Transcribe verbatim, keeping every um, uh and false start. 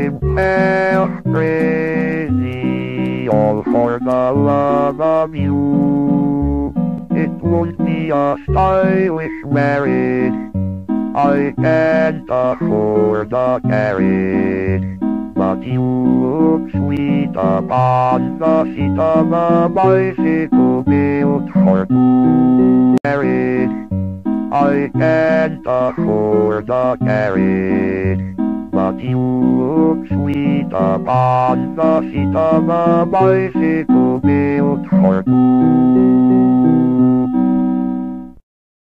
himself crazy, all for the love of you. It won't be a stylish marriage, I can't afford a carriage, but you look sweet upon the seat of a bicycle built for two. Marriage, I can't afford a carriage, but you look sweet upon the seat of a bicycle built for two.